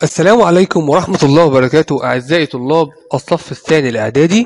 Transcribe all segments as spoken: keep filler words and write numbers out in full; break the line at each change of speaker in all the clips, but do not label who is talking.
السلام عليكم ورحمة الله وبركاته أعزائي طلاب الصف الثاني الإعدادي.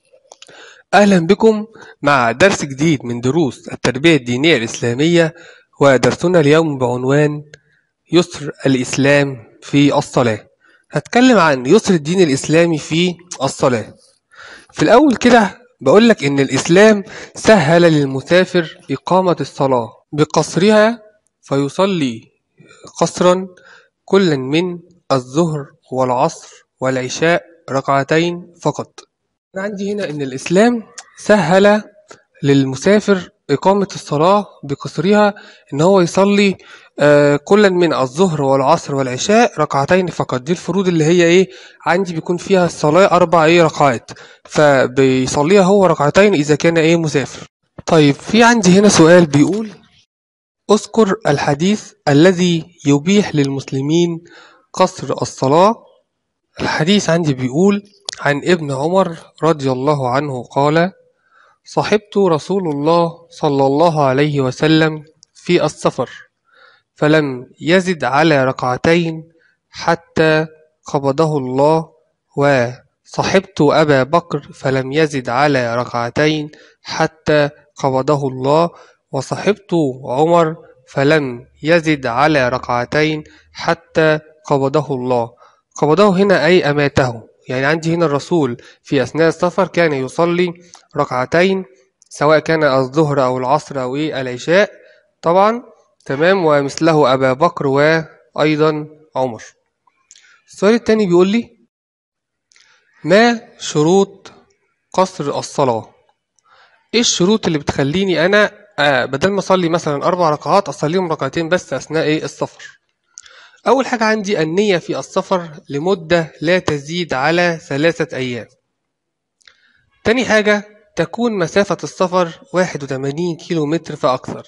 أهلا بكم مع درس جديد من دروس التربية الدينية الإسلامية، ودرسنا اليوم بعنوان يسر الإسلام في الصلاة. هتكلم عن يسر الدين الإسلامي في الصلاة. في الأول كده بقولك إن الإسلام سهل للمسافر إقامة الصلاة بقصرها، فيصلي قصرا كلا من الظهر والعصر والعشاء ركعتين فقط. أنا عندي هنا إن الإسلام سهل للمسافر إقامة الصلاة بقصرها، إن هو يصلي آه كلا من الظهر والعصر والعشاء ركعتين فقط. دي الفروض اللي هي إيه عندي بيكون فيها الصلاة أربع إيه ركعات، فبيصليها هو ركعتين إذا كان إيه مسافر. طيب في عندي هنا سؤال بيقول: اذكر الحديث الذي يبيح للمسلمين قصر الصلاة. الحديث عندي بيقول عن ابن عمر رضي الله عنه قال: صحبت رسول الله صلى الله عليه وسلم في السفر فلم يزد على ركعتين حتى قبضه الله، وصحبت أبا بكر فلم يزد على ركعتين حتى قبضه الله، وصحبت عمر فلم يزد على ركعتين حتى قبضه الله. قبضه هنا أي أماته، يعني عندي هنا الرسول في أثناء السفر كان يصلي ركعتين سواء كان الظهر أو العصر أو إيه العشاء طبعا، تمام، ومثله أبا بكر وأيضا عمر. السؤال الثاني بيقول لي: ما شروط قصر الصلاة؟ إيه الشروط اللي بتخليني أنا آه بدل ما أصلي مثلا أربع ركعات أصليهم ركعتين بس أثناء إيه السفر؟ أول حاجة عندي النية في السفر لمدة لا تزيد على ثلاثة أيام. تاني حاجة تكون مسافة السفر واحد وثمانين كيلو متر فأكثر.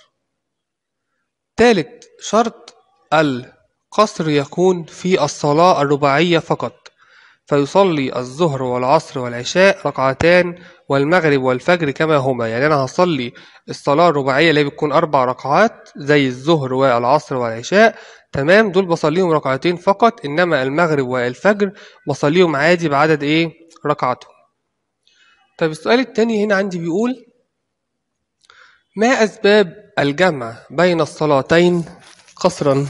تالت شرط القصر يكون في الصلاة الرباعية فقط، فيصلي الظهر والعصر والعشاء ركعتان والمغرب والفجر كما هما. يعني أنا هصلي الصلاة الرباعية اللي بتكون أربع ركعات زي الظهر والعصر والعشاء، تمام، دول بصليهم ركعتين فقط، إنما المغرب والفجر بصليهم عادي بعدد إيه ركعتهم. طيب السؤال التاني هنا عندي بيقول: ما أسباب الجمع بين الصلاتين قصرا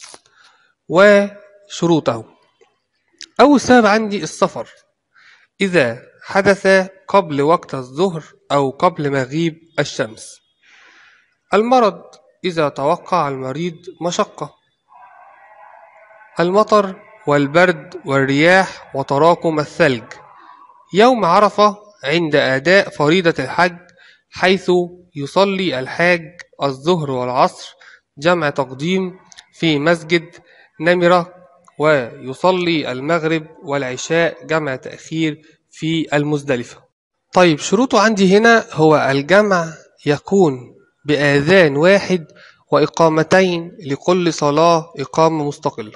وشروطه؟ أول سبب عندي السفر، إذا حدث قبل وقت الظهر أو قبل مغيب الشمس. المرض، إذا توقع المريض مشقة. المطر والبرد والرياح وتراكم الثلج. يوم عرفة عند أداء فريضة الحج، حيث يصلي الحاج الظهر والعصر جمع تقديم في مسجد نمرة، ويصلي المغرب والعشاء جمع تأخير في المزدلفة. طيب شروطه عندي هنا هو الجمع يكون بآذان واحد وإقامتين لكل صلاة إقامة مستقلة.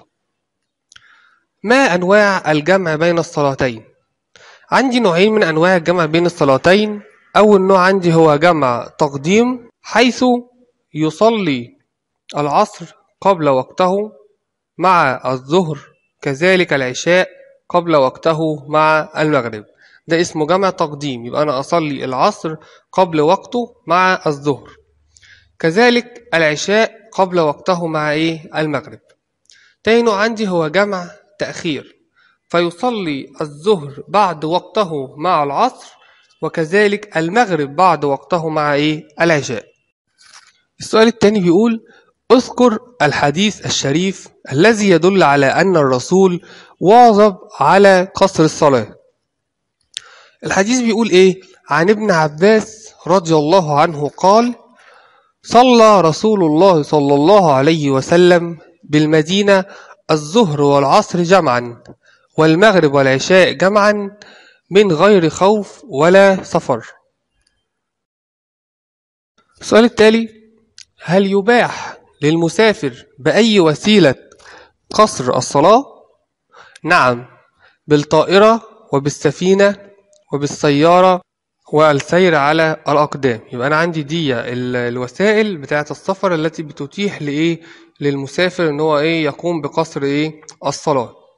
ما أنواع الجمع بين الصلاتين؟ عندي نوعين من أنواع الجمع بين الصلاتين. أول نوع عندي هو جمع تقديم، حيث يصلي العصر قبل وقته مع الظهر، كذلك العشاء قبل وقته مع المغرب، ده اسمه جمع تقديم. يبقى أنا أصلي العصر قبل وقته مع الظهر، كذلك العشاء قبل وقته مع إيه المغرب. تاني نوع عندي هو جمع تأخير، فيصلي الظهر بعد وقته مع العصر، وكذلك المغرب بعد وقته مع إيه العشاء. السؤال الثاني بيقول: اذكر الحديث الشريف الذي يدل على أن الرسول واظب على قصر الصلاة. الحديث بيقول إيه؟ عن ابن عباس رضي الله عنه قال: صلى رسول الله صلى الله عليه وسلم بالمدينة الظهر والعصر جمعا والمغرب والعشاء جمعا من غير خوف ولا سفر. السؤال التالي: هل يباح للمسافر بأي وسيلة قصر الصلاة؟ نعم، بالطائرة وبالسفينة وبالسيارة والسير على الأقدام. يبقى أنا عندي دي الوسائل بتاعة السفر التي بتتيح لإيه للمسافر إن هو إيه يقوم بقصر إيه الصلاة.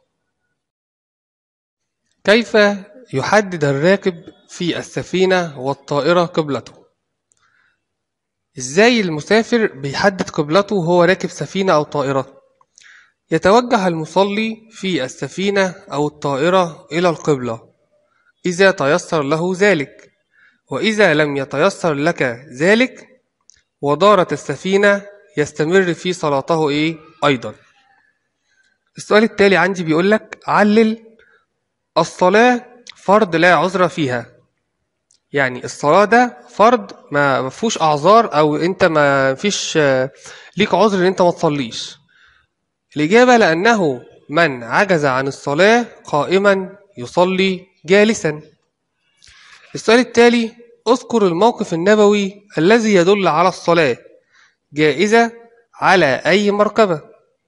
كيف يحدد الراكب في السفينة والطائرة قبلته؟ إزاي المسافر بيحدد قبلته وهو راكب سفينة أو طائرة؟ يتوجه المصلي في السفينة أو الطائرة إلى القبلة إذا تيسر له ذلك، وإذا لم يتيسر لك ذلك ودارت السفينة يستمر في صلاته إيه أيضا. السؤال التالي عندي بيقول لك علل الصلاة فرض لا عذر فيها. يعني الصلاة ده فرض ما فيهوش أعذار، أو أنت ما فيش ليك عذر إن أنت ما تصليش. الإجابة لأنه من عجز عن الصلاة قائما يصلي جالسا. السؤال التالي اذكر الموقف النبوي الذي يدل على الصلاة جائزة على أي مركبة.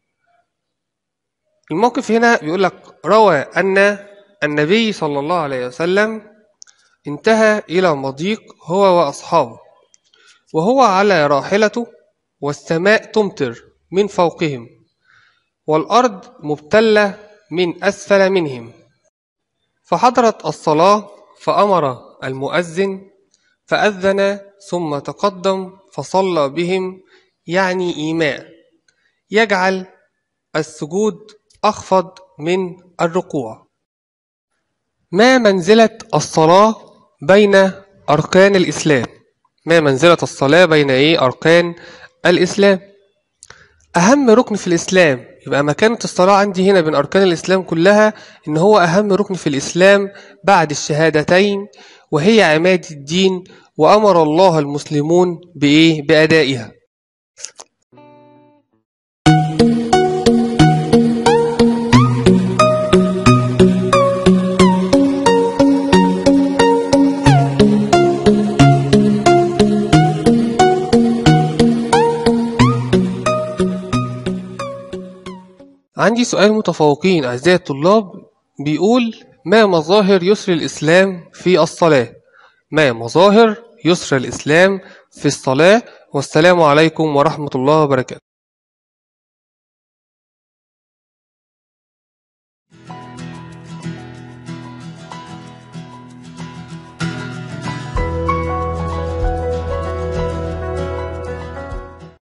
الموقف هنا بيقول لك روى أن النبي صلى الله عليه وسلم انتهى إلى مضيق هو وأصحابه وهو على راحلته، والسماء تمطر من فوقهم والأرض مبتلة من أسفل منهم، فحضرت الصلاة فأمر المؤذن فأذن ثم تقدم فصلى بهم، يعني إيماء يجعل السجود أخفض من الركوع. ما منزلة الصلاة بين أركان الإسلام؟ ما منزلة الصلاة بين إيه أركان الإسلام؟ أهم ركن في الإسلام، يبقى مكانة الصلاة عندي هنا بين أركان الإسلام كلها إن هو أهم ركن في الإسلام بعد الشهادتين، وهي عماد الدين، وأمر الله المسلمون بإيه بأدائها. عندي سؤال متفوقين أعزائي الطلاب بيقول ما مظاهر يسر الإسلام في الصلاة؟ ما مظاهر يسر الإسلام في الصلاة؟ والسلام عليكم ورحمة الله وبركاته.